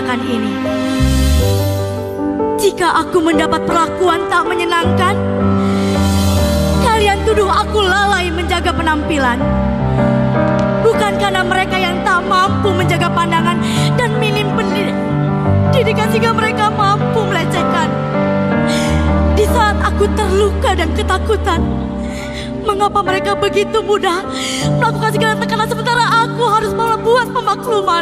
mengatakan ini. Jika aku mendapat perlakuan tak menyenangkan, kalian tuduh aku lalai menjaga penampilan. Bukan karena mereka yang tak mampu menjaga pandangan dan minim pendidikan sehingga mereka mampu melecehkan. Di saat aku terluka dan ketakutan, mengapa mereka begitu mudah melakukan segala tekanan sementara aku harus membuat pemakluman?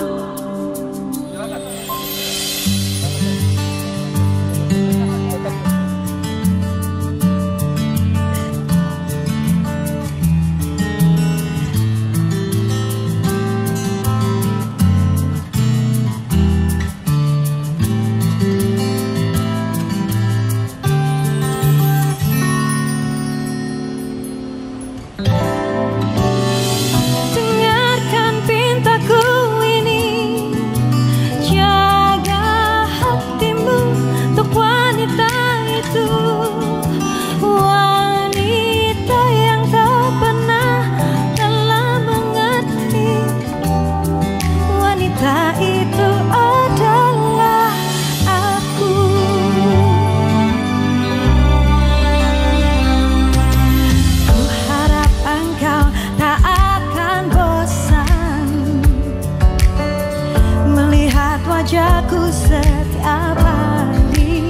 Wajahku setiap hari,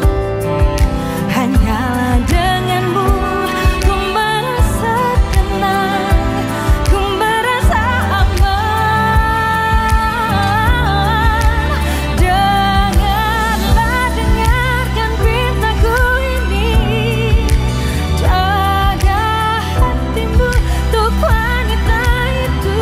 hanyalah denganmu ku merasa tenang, ku merasa aman. Dengarlah, dengarkan pintaku ini, jaga hatimu untuk wanita itu.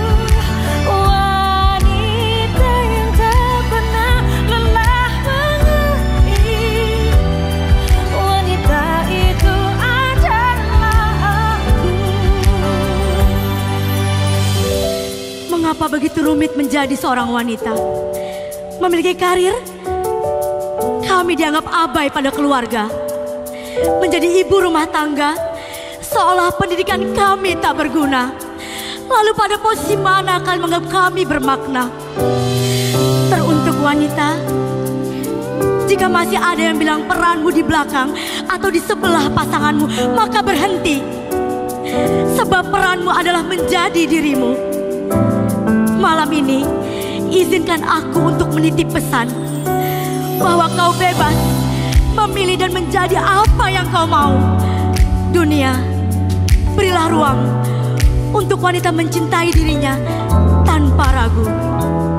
Mengapa begitu rumit menjadi seorang wanita? Memiliki karir, kami dianggap abai pada keluarga. Menjadi ibu rumah tangga, seolah pendidikan kami tak berguna. Lalu pada posisi mana kalian menganggap kami bermakna? Teruntuk wanita, jika masih ada yang bilang peranmu di belakang atau di sebelah pasanganmu, maka berhenti. Sebab peranmu adalah menjadi dirimu. Malam ini, izinkan aku untuk menitip pesan bahwa kau bebas memilih dan menjadi apa yang kau mau. Dunia, berilah ruang untuk wanita mencintai dirinya tanpa ragu.